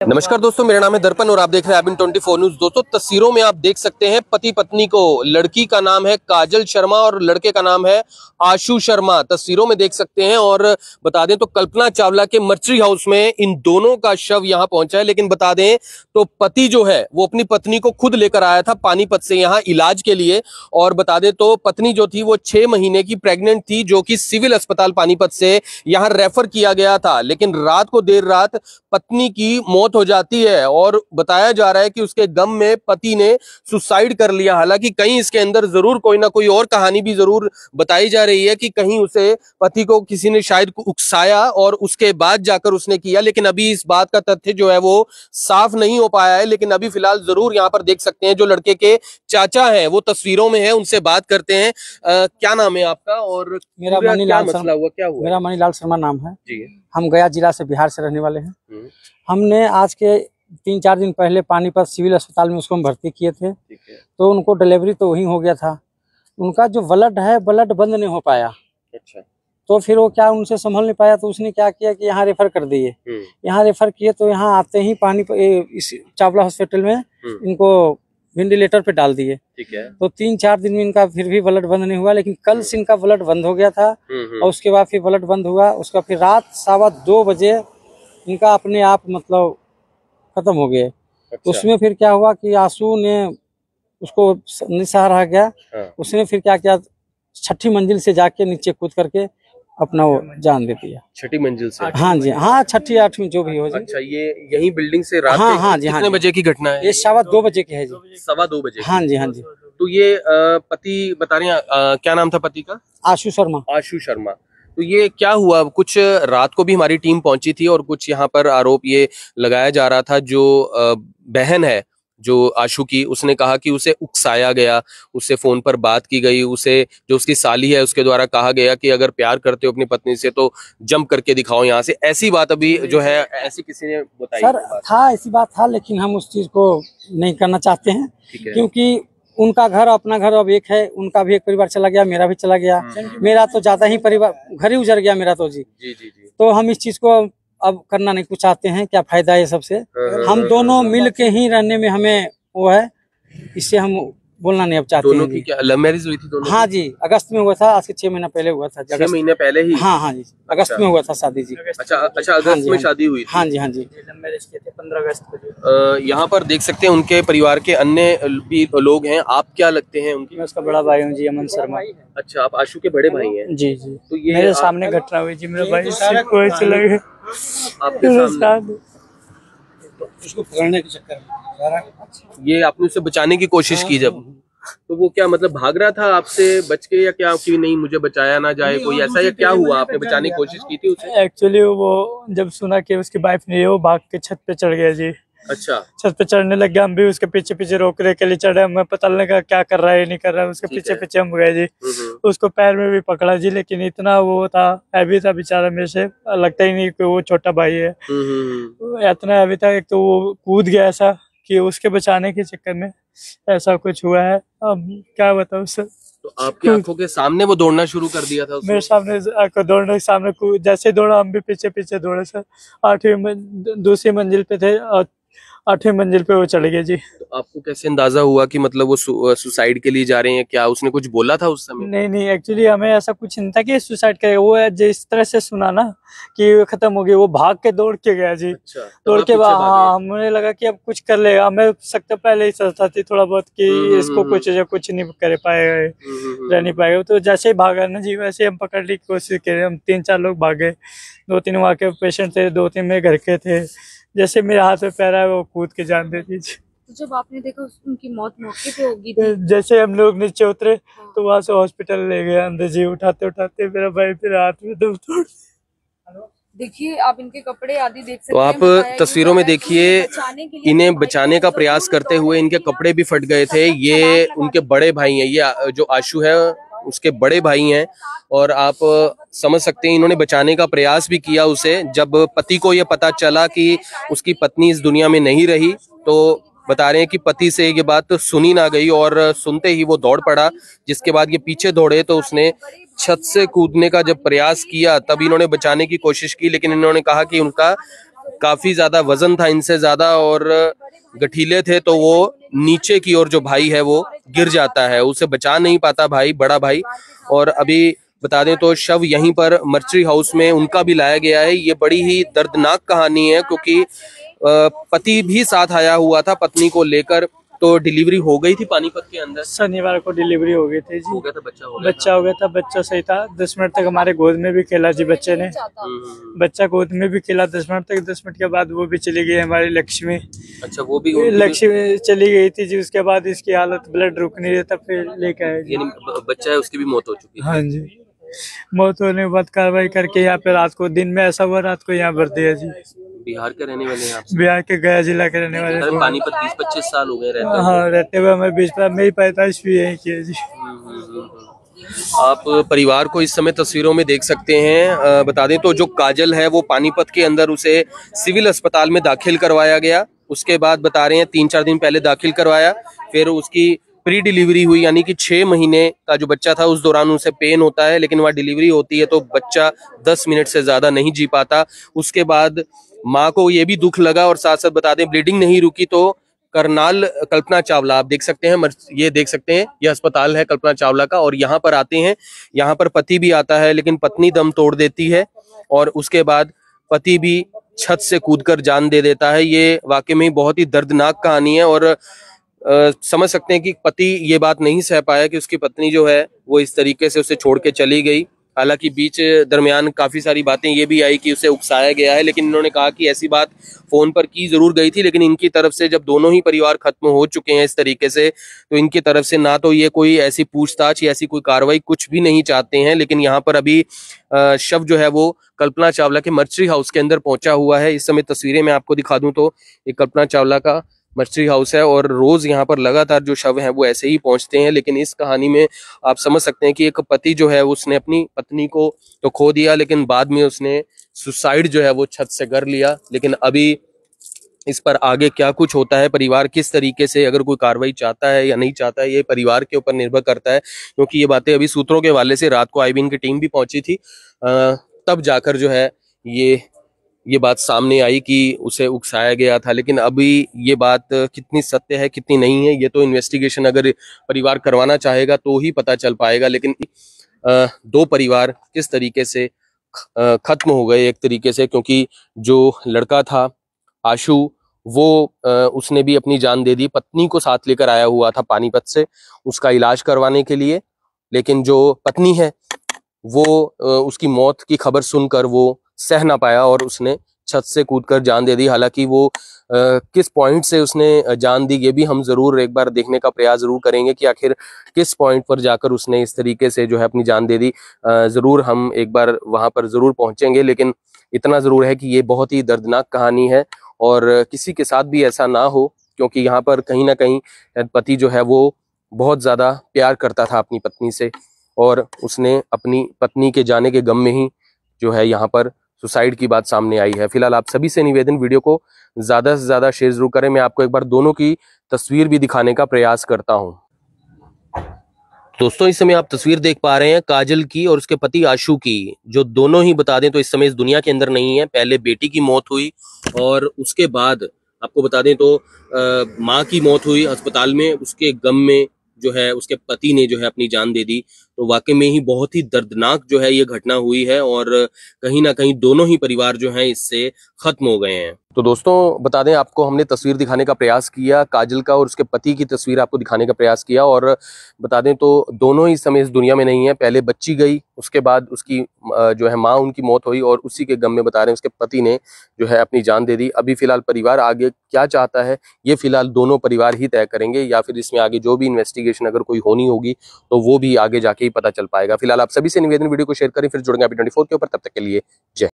नमस्कार दोस्तों, मेरा नाम है दर्पण और आप देख रहे हैं ABN 24 न्यूज। दोस्तों, तस्वीरों में आप देख सकते हैं पति पत्नी को। लड़की का नाम है काजल शर्मा और लड़के का नाम है आशु शर्मा। तस्वीरों में देख सकते हैं। और बता दें तो कल्पना चावला के मर्चरी हाउस में इन दोनों का शव यहां पहुंचा है। लेकिन बता दें तो पति जो है वो अपनी पत्नी को खुद लेकर आया था पानीपत से यहाँ इलाज के लिए। और बता दें तो पत्नी जो थी वो 6 महीने की प्रेग्नेंट थी, जो कि सिविल अस्पताल पानीपत से यहाँ रेफर किया गया था। लेकिन रात को देर रात पत्नी की मौत हो जाती है और बताया जा रहा है कि उसके गम में पति ने सुसाइड कर लिया। हालांकि कहीं इसके अंदर जरूर कोई ना कोई और कहानी भी जरूर बताई जा रही है कि कहीं उसे पति को किसी ने शायद उकसाया और उसके बाद जाकर उसने किया। लेकिन अभी इस बात का तथ्य जो है वो साफ नहीं हो पाया है। लेकिन अभी फिलहाल जरूर यहाँ पर देख सकते हैं जो लड़के के चाचा हैं वो तस्वीरों में है, उनसे बात करते हैं। क्या नाम है आपका? और मेरा मनीलाल मसला हुआ, क्या हुआ? मेरा मनीलाल शर्मा नाम है जी। हम गया जिला से बिहार से रहने वाले हैं। हमने आज के 3-4 दिन पहले पानीपत सिविल अस्पताल में उसको हम भर्ती किए थे। तो उनको डिलीवरी तो वहीं हो गया था। उनका जो ब्लड है ब्लड बंद नहीं हो पाया। अच्छा। तो फिर वो क्या उनसे संभल नहीं पाया, तो उसने क्या किया कि यहाँ रेफर कर दिए। यहाँ रेफर किए तो यहाँ आते ही इस चावला हॉस्पिटल में इनको वेंटिलेटर पे डाल दिए। ठीक है। तो 3-4 दिन में इनका फिर भी ब्लड बंद नहीं हुआ। लेकिन कल से इनका ब्लड बंद हो गया था और उसके बाद फिर ब्लड बंद हुआ। उसका फिर रात 2:15 बजे इनका अपने आप मतलब खत्म हो गए। अच्छा। उसमें फिर क्या हुआ कि आंसू ने उसको निसहारा गया। हाँ। उसने फिर क्या किया, 6ठी मंजिल से जाके नीचे कूद करके अपना वो जान दे दिया। 6ठी मंजिल से? हाँ जी, हाँ 6ठी 8वीं जो भी हो जी। अच्छा, ये यही बिल्डिंग से रात हाँ हाँ जी, कितने बजे की घटना है? ये 2:15 बजे की है जी। 2:15 बजे? हाँ जी, हाँ जी। तो ये पति बता रहे हैं, क्या नाम था पति का? आशु शर्मा। आशु शर्मा। तो ये क्या हुआ? कुछ रात को भी हमारी टीम पहुंची थी और कुछ यहाँ पर आरोप ये लगाया जा रहा था। जो बहन है जो आशु की, उसने कहा कि उसे उकसाया गया, उससे फोन पर बात की गई, उसे जो उसकी साली है उसके द्वारा कहा गया कि अगर प्यार करते हो अपनी पत्नी से तो जंप करके दिखाओ यहाँ से। ऐसी बात अभी जो है ऐसी किसी ने बताई? सर था, ऐसी बात था, लेकिन हम उस चीज को नहीं करना चाहते हैं। क्योंकि उनका घर अपना घर अब एक है, उनका भी एक परिवार चला गया, मेरा भी चला गया। मेरा तो ज्यादा ही परिवार घर ही उजड़ गया मेरा तो जी। तो हम इस चीज को अब करना नहीं कुछ चाहते हैं। क्या फायदा है सबसे? हम दोनों मिल के ही रहने में हमें वो है, इससे हम बोलना नहीं अब चाहते हैं। दोनों की क्या लव मैरिज हुई थी दोनों? हाँ जी, अगस्त में हुआ था। आज से 6 महीना पहले हुआ था। 6 महीने पहले ही? हाँ हाँ जी, अगस्त में हुआ था शादी जी। अच्छा अच्छा, अगस्त में शादी हुई? हाँ जी, हाँ जी। मैरिज किए थे 15 अगस्त को। यहाँ पर देख सकते हैं उनके परिवार के अन्य भी लोग हैं। आप क्या लगते हैं उनकी? मैं उसका बड़ा भाई हूँ जी, अमन शर्मा। अच्छा, आप आशु के बड़े भाई हैं? जी जी। तो ये मेरे सामने घटना हुई जी, मेरा भाई को चला गया आपके सामने? उसको पकड़ने के चक्कर में ये आपने उसे बचाने की कोशिश की जब, तो वो क्या मतलब भाग रहा था आपसे बच के, या क्या कि नहीं मुझे बचाया ना जाए कोई ऐसा, या क्या हुआ? आपने बचाने की कोशिश की थी उसे? एक्चुअली वो जब सुना कि उसकी वाइफ नहीं है, वो भाग के छत पे चढ़ गया जी। अच्छा। छत पे चढ़ने लग गया, हम भी उसके पीछे पीछे रोकने के लिए चढ़े। हमें पता लगा क्या कर रहा है नहीं कर रहा है, उसके पीछे पीछे हम गए जी। उसको पैर में भी पकड़ा जी, लेकिन इतना वो था, हैवी था बेचारा, मेरे से लगता ही नहीं कि वो छोटा भाई है। इतना हैवी था। एक तो वो कूद गया ऐसा कि उसके बचाने के चक्कर में ऐसा कुछ हुआ है। अब क्या बताऊं सर। तो आपकी आंखों के सामने वो दौड़ना शुरू कर दिया था? मेरे सामने दौड़ने के सामने जैसे दौड़ा, हम भी पीछे पीछे दौड़े सर। 2री मंजिल पे थे और 8वीं मंजिल पे वो चले गए जी। तो आपको कैसे अंदाजा हुआ कि मतलब वो सुसाइड के लिए जा रहे हैं? क्या उसने कुछ बोला था उस समय? नहीं नहीं, एक्चुअली हमें ऐसा कुछ नहीं था कि सुसाइड करेगा। वो जिस तरह से सुना ना कि खत्म हो गई, वो भाग के दौड़ के गया जी। अच्छा, दौड़ के बाद हाँ, हमें लगा कि अब कुछ कर लेगा। हमें सकता पहले ही सोचता थी थोड़ा बहुत कि इसको कुछ नहीं कर पाएगा, रह नहीं पाएगा। तो जैसे ही भागा ना जी, वैसे हम पकड़ने की कोशिश करे। हम 3-4 लोग भागे, 2-3 वहाँ के पेशेंट थे, 2-3 मेरे घर के थे। जैसे मेरे हाथ में पैर है वो कूद के जान दे दीजिए। तो जब आपने देखा उनकी मौत मौके पे होगी थी? जैसे हम लोग नीचे उतरे तो वहां से हॉस्पिटल ले गए अंदर जी। उठाते उठाते मेरा भाई फिर हाथ में दम तोड़। देखिए आप इनके कपड़े आदि देख सकते तो हैं। आप तस्वीरों में देखिए, इन्हें बचाने का प्रयास करते हुए इनके कपड़े भी फट गए थे। ये उनके बड़े भाई हैं, ये जो आशु है उसके बड़े भाई हैं। और आप समझ सकते हैं इन्होंने बचाने का प्रयास भी किया उसे। जब पति को यह पता चला कि उसकी पत्नी इस दुनिया में नहीं रही, तो बता रहे हैं कि पति से ये बात तो सुनी ना गई और सुनते ही वो दौड़ पड़ा। जिसके बाद ये पीछे दौड़े तो उसने छत से कूदने का जब प्रयास किया तब इन्होंने बचाने की कोशिश की, लेकिन इन्होंने कहा कि उनका काफी ज्यादा वजन था इनसे ज्यादा और गठीले थे, तो वो नीचे की ओर जो भाई है वो गिर जाता है, उसे बचा नहीं पाता भाई, बड़ा भाई। और अभी बता दें तो शव यहीं पर मर्चरी हाउस में उनका भी लाया गया है। ये बड़ी ही दर्दनाक कहानी है क्योंकि पति भी साथ आया हुआ था पत्नी को लेकर। तो डिलीवरी हो गई थी पानीपत के अंदर, शनिवार को डिलीवरी हो गई थी जी। हो गया था, बच्चा हो गया था, बच्चा सही था। 10 मिनट तक हमारे गोद में भी खेला जी बच्चे ने, बच्चा गोद में भी खेला 10 मिनट तक। 10 मिनट के बाद वो भी चली गई हमारी लक्ष्मी। अच्छा, वो भी लक्ष्मी चली गई थी जी। उसके बाद इसकी हालत, ब्लड रुक नहीं रहा था, फिर लेके आए जी। बच्चा है उसकी भी मौत हो चुकी है। हाँ जी, मौत होने के बाद कार्रवाई करके यहाँ पे रात को, दिन में ऐसा हुआ, रात को यहाँ भर दिया जी। बिहार के रहने वाले हैं आप? बिहार के गया जिला के रहने वाले। पानीपत 20-25 साल हो गए रहते हैं? हाँ, रहते हुए हमें 20 मेरी 45 भी यही की है जी। आप परिवार को इस समय तस्वीरों में देख सकते हैं। बता दें तो जो काजल है वो पानीपत के अंदर उसे सिविल अस्पताल में दाखिल करवाया गया। उसके बाद बता रहे हैं 3-4 दिन पहले दाखिल करवाया, फिर उसकी प्री डिलीवरी हुई, यानी कि 6 महीने का जो बच्चा था उस दौरान उसे पेन होता है, लेकिन वह डिलीवरी होती है तो बच्चा 10 मिनट से ज्यादा नहीं जी पाता। उसके बाद माँ को ये भी दुख लगा और साथ साथ बता दें ब्लीडिंग नहीं रुकी तो करनाल कल्पना चावला, आप देख सकते हैं, ये देख सकते हैं, ये अस्पताल है कल्पना चावला का। और यहाँ पर आते हैं, यहाँ पर पति भी आता है लेकिन पत्नी दम तोड़ देती है और उसके बाद पति भी छत से कूदकर जान दे देता है। ये वाकई में बहुत ही दर्दनाक कहानी है और समझ सकते हैं कि पति ये बात नहीं सह पाया कि उसकी पत्नी जो है वो इस तरीके से उसे छोड़ के चली गई। हालांकि बीच दरमियान काफी सारी बातें ये भी आई कि उसे उकसाया गया है, लेकिन इन्होंने कहा कि ऐसी बात फोन पर की जरूर गई थी, लेकिन इनकी तरफ से जब दोनों ही परिवार खत्म हो चुके हैं इस तरीके से, तो इनकी तरफ से ना तो ये कोई ऐसी पूछताछ या ऐसी कोई कार्रवाई कुछ भी नहीं चाहते हैं। लेकिन यहाँ पर अभी शव जो है वो कल्पना चावला के मर्चरी हाउस के अंदर पहुंचा हुआ है। इस समय तस्वीरें मैं आपको दिखा दूं तो ये कल्पना चावला का मर्चरी हाउस है और रोज यहाँ पर लगातार जो शव हैं वो ऐसे ही पहुंचते हैं। लेकिन इस कहानी में आप समझ सकते हैं कि एक पति जो है उसने अपनी पत्नी को तो खो दिया, लेकिन बाद में उसने सुसाइड जो है वो छत से कर लिया। लेकिन अभी इस पर आगे क्या कुछ होता है, परिवार किस तरीके से अगर कोई कार्रवाई चाहता है या नहीं चाहता है, ये परिवार के ऊपर निर्भर करता है, क्योंकि ये बातें अभी सूत्रों के हवाले से रात को आईबीएन की टीम भी पहुंची थी, तब जाकर जो है ये बात सामने आई कि उसे उकसाया गया था। लेकिन अभी ये बात कितनी सत्य है कितनी नहीं है, ये तो इन्वेस्टिगेशन अगर परिवार करवाना चाहेगा तो ही पता चल पाएगा। लेकिन 2 परिवार किस तरीके से खत्म हो गए एक तरीके से, क्योंकि जो लड़का था आशु वो उसने भी अपनी जान दे दी, पत्नी को साथ लेकर आया हुआ था पानीपत से उसका इलाज करवाने के लिए। लेकिन जो पत्नी है वो उसकी मौत की खबर सुनकर वो सह ना पाया और उसने छत से कूदकर जान दे दी। हालांकि वो किस पॉइंट से उसने जान दी ये भी हम जरूर एक बार देखने का प्रयास जरूर करेंगे कि आखिर किस पॉइंट पर जाकर उसने इस तरीके से जो है अपनी जान दे दी। जरूर हम एक बार वहां पर जरूर पहुंचेंगे, लेकिन इतना जरूर है कि ये बहुत ही दर्दनाक कहानी है और किसी के साथ भी ऐसा ना हो, क्योंकि यहाँ पर कहीं ना कहीं पति जो है वो बहुत ज्यादा प्यार करता था अपनी पत्नी से और उसने अपनी पत्नी के जाने के गम में ही जो है यहाँ पर सुसाइड की बात सामने आई है। फिलहाल आप सभी से निवेदन, वीडियो को ज्यादा से ज्यादा शेयर जरूर करें। मैं आपको एक बार दोनों की तस्वीर भी दिखाने का प्रयास करता हूं। दोस्तों, इस समय आप तस्वीर देख पा रहे हैं काजल की और उसके पति आशु की, जो दोनों ही बता दें तो इस समय इस दुनिया के अंदर नहीं है। पहले बेटी की मौत हुई और उसके बाद आपको बता दें तो माँ की मौत हुई अस्पताल में, उसके गम में जो है उसके पति ने जो है अपनी जान दे दी। तो वाकई में ही बहुत ही दर्दनाक जो है ये घटना हुई है और कहीं ना कहीं दोनों ही परिवार जो हैं इससे खत्म हो गए हैं। तो दोस्तों बता दें, आपको हमने तस्वीर दिखाने का प्रयास किया काजल का और उसके पति की तस्वीर आपको दिखाने का प्रयास किया और बता दें तो दोनों ही समय इस दुनिया में नहीं है। पहले बच्ची गई, उसके बाद उसकी जो है माँ उनकी मौत हुई और उसी के गम में बता रहे हैं उसके पति ने जो है अपनी जान दे दी। अभी फिलहाल परिवार आगे क्या चाहता है ये फिलहाल दोनों परिवार ही तय करेंगे, या फिर इसमें आगे जो भी इन्वेस्टिगेशन अगर कोई होनी होगी तो वो भी आगे जाके ही पता चल पाएगा। फिलहाल आप सभी से निवेदन, वीडियो को शेयर करें, फिर जुड़ेंगे अभी 24 के ऊपर। तब तक के लिए जय।